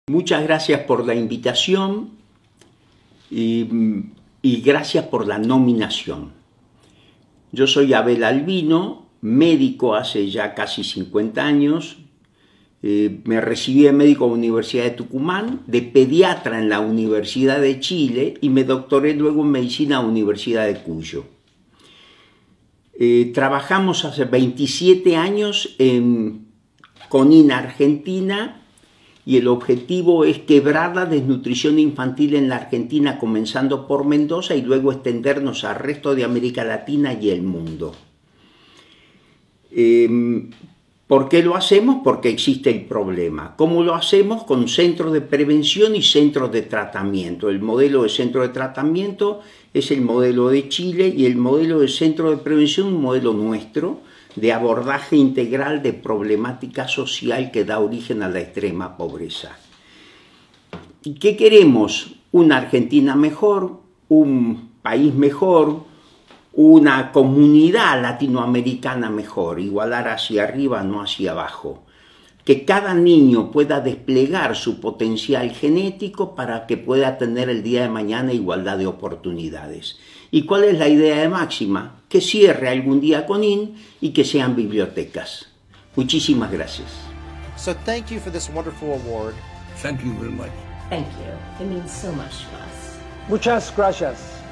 Muchas gracias por la invitación y gracias por la nominación. Yo soy Abel Albino, médico hace ya casi 50 años. Me recibí de médico en la Universidad de Tucumán, de pediatra en la Universidad de Chile y me doctoré luego en medicina en la Universidad de Cuyo. Trabajamos hace 27 años en CONIN Argentina y el objetivo es quebrar la desnutrición infantil en la Argentina, comenzando por Mendoza y luego extendernos al resto de América Latina y el mundo. ¿Por qué lo hacemos? Porque existe el problema. ¿Cómo lo hacemos? Con centros de prevención y centros de tratamiento. El modelo de centro de tratamiento es el modelo de Chile y el modelo de centro de prevención, un modelo nuestro, de abordaje integral de problemática social que da origen a la extrema pobreza. ¿Y qué queremos? Una Argentina mejor, un país mejor, una comunidad latinoamericana mejor, igualar hacia arriba, no hacia abajo. Que cada niño pueda desplegar su potencial genético para que pueda tener el día de mañana igualdad de oportunidades. ¿Y cuál es la idea de máxima? Que cierre algún día CONIN y que sean bibliotecas. Muchísimas gracias. So thank you for this wonderful award. Thank you very much. Thank you. It means so much to us. Muchas gracias.